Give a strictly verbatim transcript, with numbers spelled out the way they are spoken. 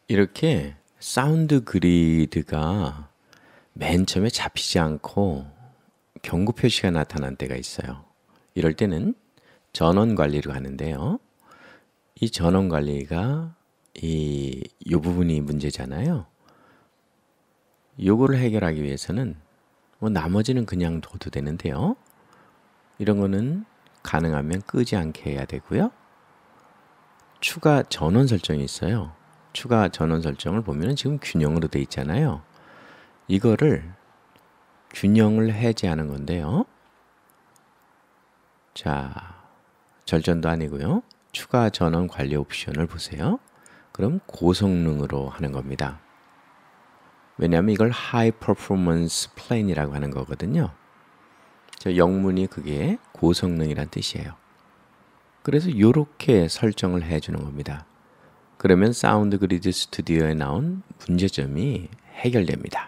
이렇게 사운드 그리드가 맨 처음에 잡히지 않고 경고 표시가 나타난 때가 있어요. 이럴 때는 전원 관리를 하는데요. 이 전원 관리가 이, 이 부분이 문제잖아요. 요거를 해결하기 위해서는 뭐 나머지는 그냥 둬도 되는데요. 이런 거는 가능하면 끄지 않게 해야 되고요. 추가 전원 설정이 있어요. 추가 전원 설정을 보면 지금 균형으로 되어 있잖아요. 이거를 균형을 해제하는 건데요. 자, 절전도 아니고요. 추가 전원 관리 옵션을 보세요. 그럼 고성능으로 하는 겁니다. 왜냐하면 이걸 High Performance Plane이라고 하는 거거든요. 저 영문이 그게 고성능이란 뜻이에요. 그래서 이렇게 설정을 해주는 겁니다. 그러면 사운드 그리드 스튜디오에 나온 문제점이 해결됩니다.